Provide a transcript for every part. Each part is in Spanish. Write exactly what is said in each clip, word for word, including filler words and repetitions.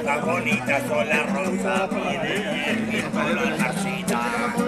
Las bonitas son las rosas, mire el viento las marcitas.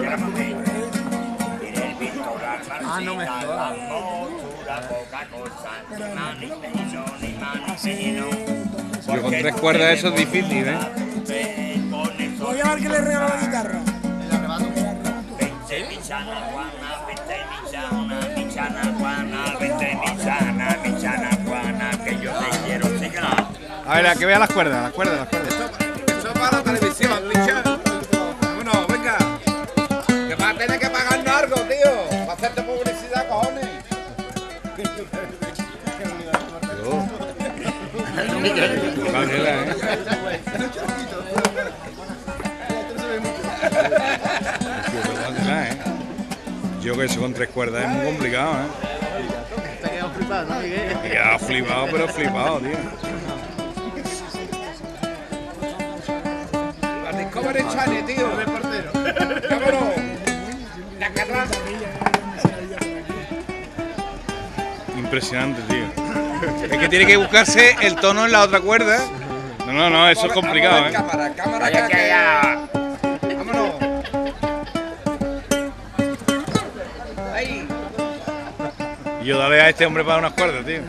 Mire el viento las marcitas, la hermosura poca cosa. Ni más ni menos, ni más ni menos. Yo con tres cuerdas eso es difícil, ¿eh? Voy a ver que le regalo la guitarra. Vente michana, Juana, vente michana, michana, Juana, vente michana, michana, Juana, que yo te quiero, síguela. A ver, a que vea las cuerdas, las cuerdas, las cuerdas. Eso es para la televisión, picha. Vámonos, venga. Que vas a tener que pagarnos algo, tío. Para hacerte publicidad, cojones. Yo que eso con tres cuerdas es muy complicado, ¿eh? Te ha quedado flipado, ¿no, Miguel? Me he quedado flipado, pero flipado, tío. La Discovery Channel, tío. Reportero. Vámonos. La carrera. Impresionante, tío. Es que tiene que buscarse el tono en la otra cuerda. No, no, no, eso es complicado, ¿eh? Cámara, cámara, Vaya que haya. vámonos. Ahí. Y yo dale a este hombre para unas cuerdas, tío.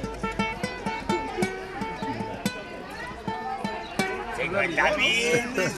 cincuenta mil.